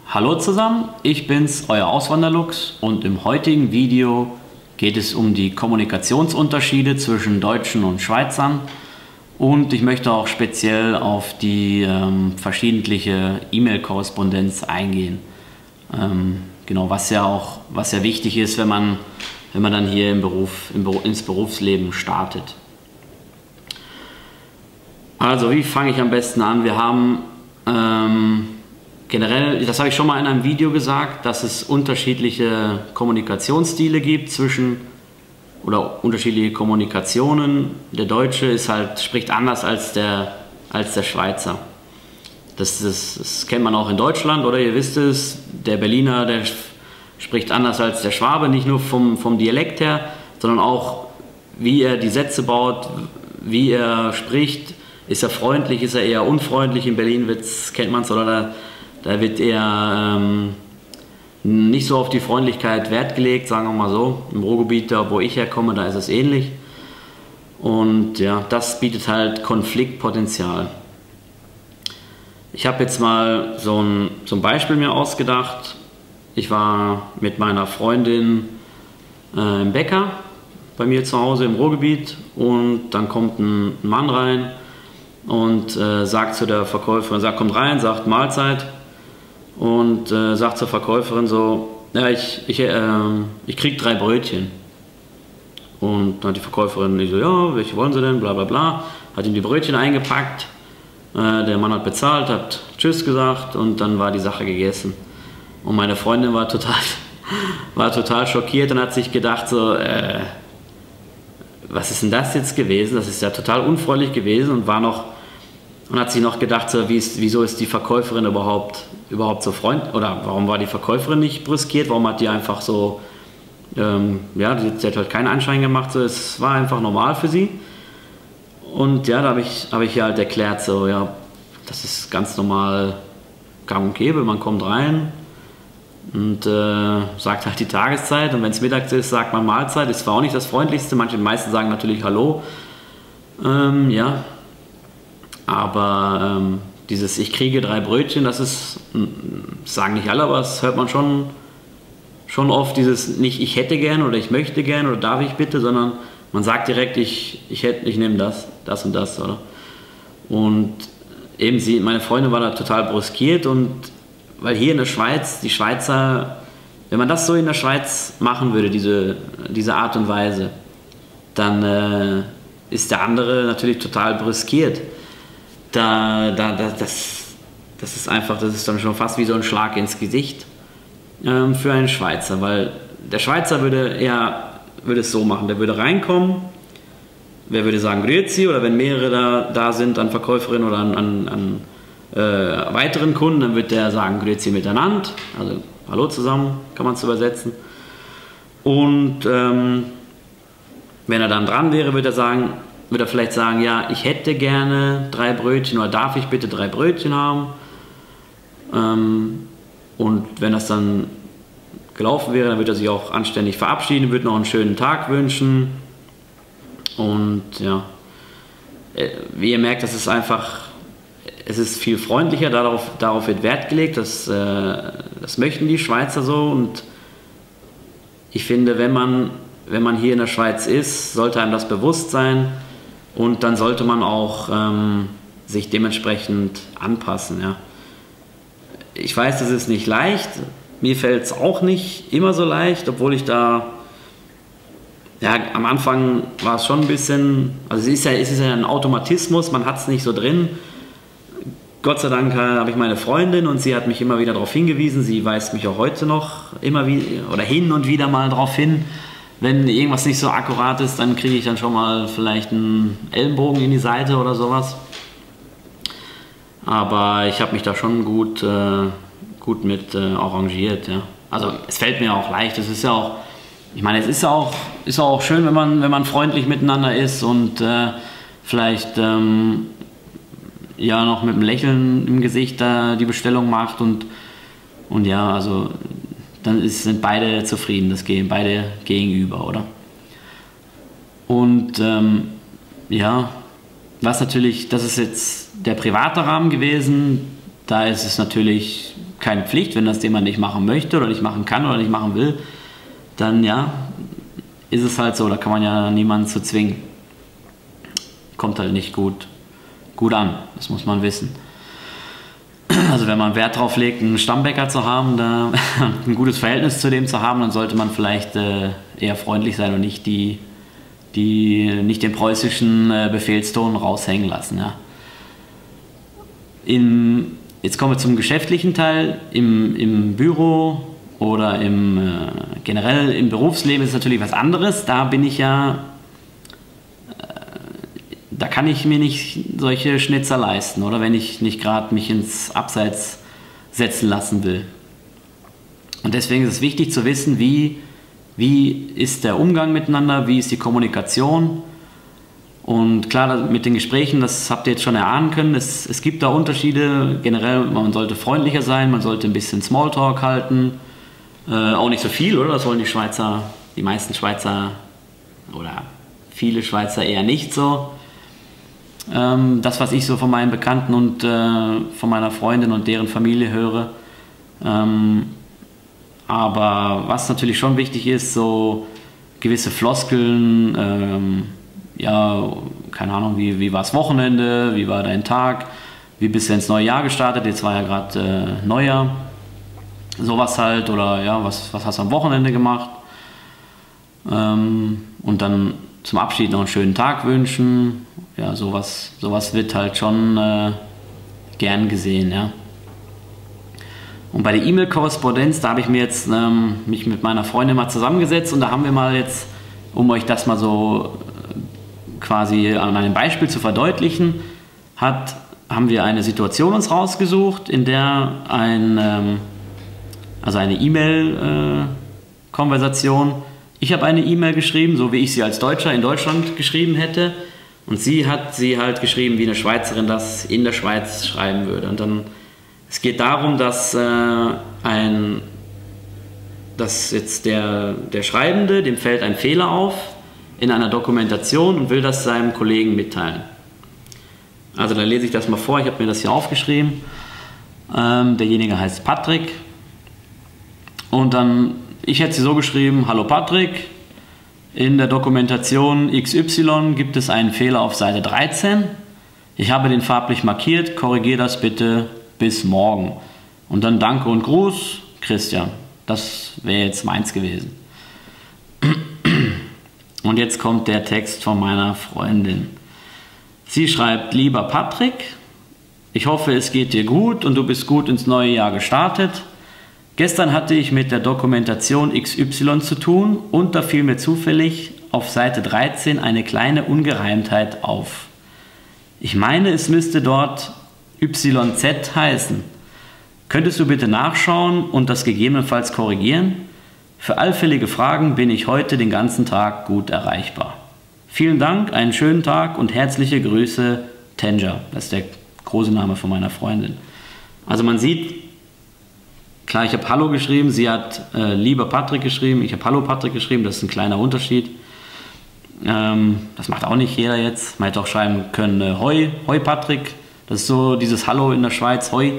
Hallo zusammen, ich bin's, euer Auswanderlux, und im heutigen Video geht es um die Kommunikationsunterschiede zwischen Deutschen und Schweizern, und ich möchte auch speziell auf die verschiedentliche E-Mail-Korrespondenz eingehen. Genau, was ja wichtig ist, wenn man dann hier ins Berufsleben startet. Also, wie fange ich am besten an? Wir haben generell, das habe ich schon mal in einem Video gesagt, dass es unterschiedliche Kommunikationsstile gibt oder unterschiedliche Kommunikationen. Der Deutsche spricht anders als der Schweizer. Das kennt man auch in Deutschland, oder ihr wisst es, der Berliner, der spricht anders als der Schwabe, nicht nur vom Dialekt her, sondern auch wie er die Sätze baut, wie er spricht. Ist er freundlich, ist er eher unfreundlich? In Berlin kennt man es, oder da wird eher nicht so auf die Freundlichkeit Wert gelegt, sagen wir mal so. Im Ruhrgebiet, da wo ich herkomme, da ist es ähnlich. Und ja, das bietet halt Konfliktpotenzial. Ich habe jetzt mal so ein Beispiel mir ausgedacht. Ich war mit meiner Freundin im Bäcker bei mir zu Hause im Ruhrgebiet, und dann kommt ein Mann rein und sagt zu der Verkäuferin, kommt rein, sagt Mahlzeit, und sagt zur Verkäuferin so, ja, ich krieg 3 Brötchen. Und dann hat die Verkäuferin so, ja, welche wollen Sie denn, bla bla bla, hat ihm die Brötchen eingepackt, der Mann hat bezahlt, hat Tschüss gesagt, und dann war die Sache gegessen. Und meine Freundin war total schockiert und hat sich gedacht so, was ist denn das jetzt gewesen? Das ist ja total unfreundlich gewesen, und hat sich noch gedacht, so, wieso ist die Verkäuferin überhaupt so freundlich, oder warum war die Verkäuferin nicht brüskiert, warum hat die einfach so, ja, sie hat halt keinen Anschein gemacht, so, es war einfach normal für sie. Und ja, da hab ich ihr halt erklärt, so, ja, das ist ganz normal gang und gäbe, man kommt rein und sagt halt die Tageszeit, und wenn es mittags ist, sagt man Mahlzeit. Ist zwar auch nicht das Freundlichste, die meisten sagen natürlich Hallo, ja, aber dieses ich kriege 3 Brötchen, das sagen nicht alle, aber das hört man schon oft, dieses nicht ich hätte gern oder ich möchte gern oder darf ich bitte, sondern man sagt direkt ich nehme das und das, oder? Und eben meine Freundin war da total brüskiert, und weil hier in der Schweiz, die Schweizer, wenn man das so in der Schweiz machen würde, diese Art und Weise, dann ist der andere natürlich total brüskiert. Das ist dann schon fast wie so ein Schlag ins Gesicht für einen Schweizer, weil der Schweizer würde es so machen, der würde reinkommen, wer würde sagen Grüezi, oder wenn mehrere da sind an Verkäuferinnen oder an weiteren Kunden, dann wird der sagen Grüezi miteinander, also Hallo zusammen, kann man es übersetzen. Und wenn er dann dran wäre, würde er vielleicht sagen, ja, ich hätte gerne 3 Brötchen, oder darf ich bitte 3 Brötchen haben? Und wenn das dann gelaufen wäre, dann würde er sich auch anständig verabschieden, würde noch einen schönen Tag wünschen. Und ja, wie ihr merkt, es ist viel freundlicher, darauf wird Wert gelegt, das möchten die Schweizer so, und ich finde, wenn man hier in der Schweiz ist, sollte einem das bewusst sein, und dann sollte man auch sich dementsprechend anpassen. Ja. Ich weiß, das ist nicht leicht, mir fällt es auch nicht immer so leicht, obwohl ich ja, am Anfang war es schon ein bisschen, also es ist ja ein Automatismus, man hat es nicht so drin. Gott sei Dank habe ich meine Freundin, und sie hat mich immer wieder darauf hingewiesen, sie weist mich auch heute noch immer wieder oder hin und wieder mal darauf hin, wenn irgendwas nicht so akkurat ist, dann kriege ich dann schon mal vielleicht einen Ellenbogen in die Seite oder sowas. Aber ich habe mich da schon gut mit arrangiert. Ja. Also es fällt mir auch leicht. Es ist ja auch, ich meine, es ist auch schön, wenn man freundlich miteinander ist und vielleicht ja noch mit einem Lächeln im Gesicht die Bestellung macht, und ja, also dann sind beide zufrieden, das gehen beide gegenüber, oder? Und ja, das ist jetzt der private Rahmen gewesen. Da ist es natürlich keine Pflicht, wenn das jemand nicht machen möchte oder nicht machen kann oder nicht machen will, dann ja, ist es halt so, da kann man ja niemanden zu zwingen. Kommt halt nicht gut an, das muss man wissen. Also wenn man Wert darauf legt, einen Stammbäcker zu haben, da ein gutes Verhältnis zu dem zu haben, dann sollte man vielleicht eher freundlich sein und nicht nicht den preußischen Befehlston raushängen lassen. Ja. Jetzt kommen wir zum geschäftlichen Teil. Im Büro oder generell im Berufsleben ist es natürlich was anderes. Da bin ich ja, da kann ich mir nicht solche Schnitzer leisten, oder wenn ich nicht gerade mich ins Abseits setzen lassen will. Und deswegen ist es wichtig zu wissen, wie ist der Umgang miteinander, wie ist die Kommunikation. Und klar, mit den Gesprächen, das habt ihr jetzt schon erahnen können, es gibt da Unterschiede. Generell, man sollte freundlicher sein, man sollte ein bisschen Smalltalk halten. Auch nicht so viel, oder? Das wollen die meisten Schweizer oder viele Schweizer eher nicht so. Das, was ich so von meinen Bekannten und von meiner Freundin und deren Familie höre. Aber was natürlich schon wichtig ist, so gewisse Floskeln, ja, keine Ahnung, wie war das Wochenende, wie war dein Tag, wie bist du ins neue Jahr gestartet, jetzt war ja gerade Neujahr, sowas halt, oder ja, was hast du am Wochenende gemacht, und dann zum Abschied noch einen schönen Tag wünschen, ja, sowas wird halt schon gern gesehen, ja. Und bei der E-Mail-Korrespondenz, da habe ich mir jetzt mich mit meiner Freundin mal zusammengesetzt und da haben wir mal jetzt, um euch das mal so quasi an einem Beispiel zu verdeutlichen, haben wir eine Situation uns rausgesucht, in der eine E-Mail-Konversation, ich habe eine E-Mail geschrieben, so wie ich sie als Deutscher in Deutschland geschrieben hätte, und sie hat sie halt geschrieben, wie eine Schweizerin das in der Schweiz schreiben würde. Und dann, es geht darum, dass jetzt der Schreibende, dem fällt ein Fehler auf in einer Dokumentation und will das seinem Kollegen mitteilen. Also da lese ich das mal vor, ich habe mir das hier aufgeschrieben. Derjenige heißt Patrick. Und dann, ich hätte sie so geschrieben: Hallo Patrick, in der Dokumentation XY gibt es einen Fehler auf Seite 13. Ich habe den farblich markiert, korrigiere das bitte bis morgen. Und dann Danke und Gruß, Christian. Das wäre jetzt meins gewesen. Und jetzt kommt der Text von meiner Freundin. Sie schreibt: Lieber Patrick, ich hoffe, es geht dir gut und du bist gut ins neue Jahr gestartet. Gestern hatte ich mit der Dokumentation XY zu tun und da fiel mir zufällig auf Seite 13 eine kleine Ungereimtheit auf. Ich meine, es müsste dort YZ heißen. Könntest du bitte nachschauen und das gegebenenfalls korrigieren? Für allfällige Fragen bin ich heute den ganzen Tag gut erreichbar. Vielen Dank, einen schönen Tag und herzliche Grüße, Tenja. Das ist der große Name von meiner Freundin. Also man sieht, klar, ich habe Hallo geschrieben, sie hat lieber Patrick geschrieben, ich habe Hallo Patrick geschrieben, das ist ein kleiner Unterschied. Das macht auch nicht jeder jetzt. Man hätte auch schreiben können, Hoi Patrick. Das ist so dieses Hallo in der Schweiz, Hoi.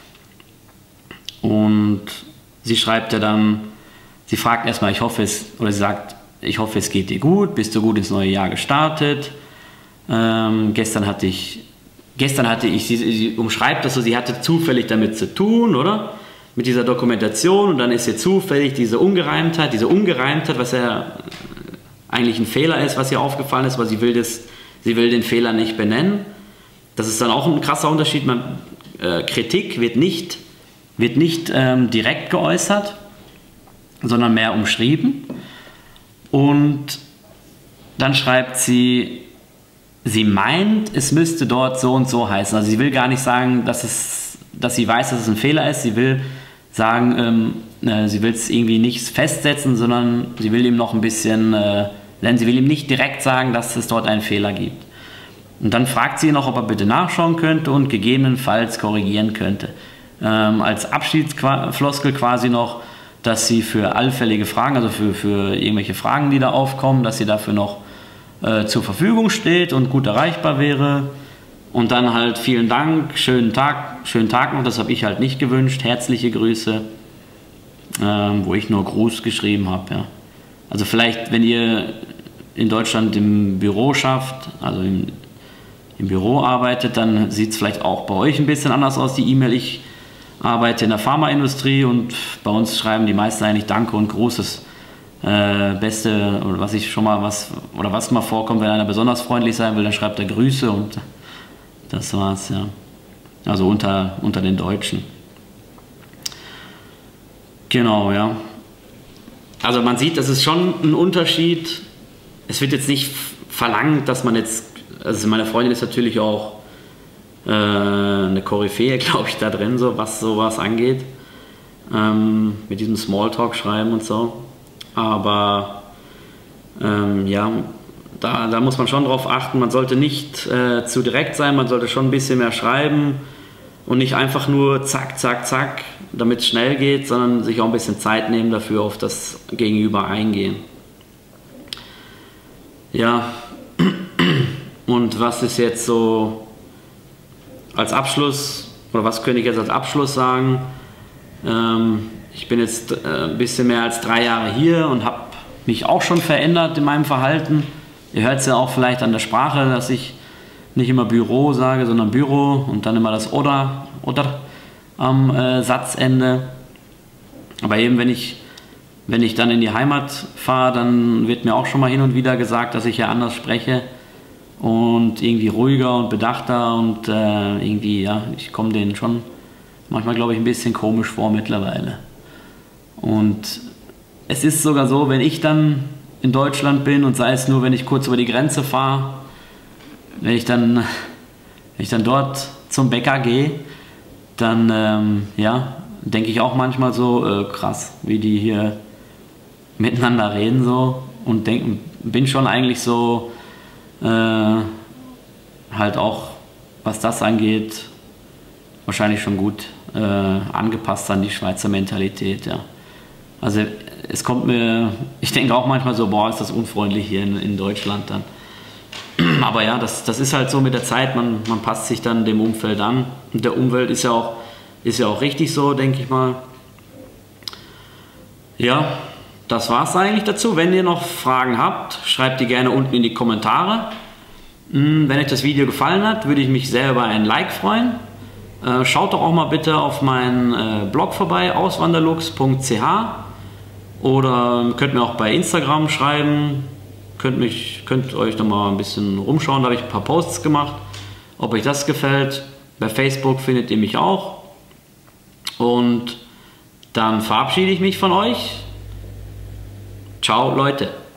Und sie schreibt ja dann, sie fragt erstmal, sie sagt, ich hoffe, es geht dir gut, bist du gut ins neue Jahr gestartet. Gestern hatte ich, sie umschreibt das so, sie hatte zufällig damit zu tun, oder? Mit dieser Dokumentation, und dann ist ihr zufällig diese Ungereimtheit, was ja eigentlich ein Fehler ist, was ihr aufgefallen ist, weil sie will den Fehler nicht benennen. Das ist dann auch ein krasser Unterschied. Kritik wird nicht direkt geäußert, sondern mehr umschrieben. Und dann schreibt sie meint, es müsste dort so und so heißen. Also sie will gar nicht sagen, dass sie weiß, dass es ein Fehler ist. Sie will sagen, sie will es irgendwie nicht festsetzen, sondern sie will ihm noch ein bisschen, denn sie will ihm nicht direkt sagen, dass es dort einen Fehler gibt. Und dann fragt sie ihn noch, ob er bitte nachschauen könnte und gegebenenfalls korrigieren könnte. Als Abschiedsfloskel quasi noch, dass sie für allfällige Fragen, also für irgendwelche Fragen, die da aufkommen, dass sie dafür noch zur Verfügung steht und gut erreichbar wäre. Und dann halt vielen Dank, schönen Tag noch, das habe ich halt nicht gewünscht, herzliche Grüße, wo ich nur Gruß geschrieben habe. Ja. Also vielleicht, wenn ihr in Deutschland im Büro schafft, also im Büro arbeitet, dann sieht es vielleicht auch bei euch ein bisschen anders aus, die E-Mail. Ich arbeite in der Pharmaindustrie und bei uns schreiben die meisten eigentlich Danke und Großes. Beste, oder was mal vorkommt, wenn einer besonders freundlich sein will, dann schreibt er Grüße und das war's, ja. Also unter den Deutschen. Genau, ja. Also man sieht, das ist schon ein Unterschied. Es wird jetzt nicht verlangt, dass man jetzt, also meine Freundin ist natürlich auch eine Koryphäe, glaube ich, da drin, so was sowas angeht. Mit diesem Smalltalk schreiben und so. Aber ja, da muss man schon drauf achten, man sollte nicht zu direkt sein, man sollte schon ein bisschen mehr schreiben und nicht einfach nur zack, zack, zack, damit es schnell geht, sondern sich auch ein bisschen Zeit nehmen dafür, auf das Gegenüber eingehen. Ja, und was ist jetzt so als Abschluss, oder was könnte ich jetzt als Abschluss sagen? Ich bin jetzt ein bisschen mehr als 3 Jahre hier und habe mich auch schon verändert in meinem Verhalten. Ihr hört es ja auch vielleicht an der Sprache, dass ich nicht immer Büro sage, sondern Büro und dann immer das oder am Satzende. Aber eben wenn ich dann in die Heimat fahre, dann wird mir auch schon mal hin und wieder gesagt, dass ich ja anders spreche und irgendwie ruhiger und bedachter und irgendwie, ja, ich komme denen schon manchmal, glaube ich, ein bisschen komisch vor mittlerweile. Und es ist sogar so, wenn ich dann in Deutschland bin und sei es nur, wenn ich kurz über die Grenze fahre, wenn ich dann dort zum Bäcker gehe, dann ja, denke ich auch manchmal so, krass, wie die hier miteinander reden so und bin schon eigentlich so halt auch, was das angeht, wahrscheinlich schon gut angepasst an die Schweizer Mentalität, ja. Also es kommt mir, ich denke auch manchmal so, boah, ist das unfreundlich hier in Deutschland dann. Aber ja, das ist halt so mit der Zeit, man passt sich dann dem Umfeld an. Und der Umwelt ist ja auch richtig so, denke ich mal. Ja, das war's eigentlich dazu. Wenn ihr noch Fragen habt, schreibt die gerne unten in die Kommentare. Wenn euch das Video gefallen hat, würde ich mich sehr über ein Like freuen. Schaut doch auch mal bitte auf meinen Blog vorbei, auswanderlux.ch, oder könnt mir auch bei Instagram schreiben, könnt euch noch mal ein bisschen rumschauen, da habe ich ein paar Posts gemacht, ob euch das gefällt. Bei Facebook findet ihr mich auch. Und dann verabschiede ich mich von euch. Ciao Leute.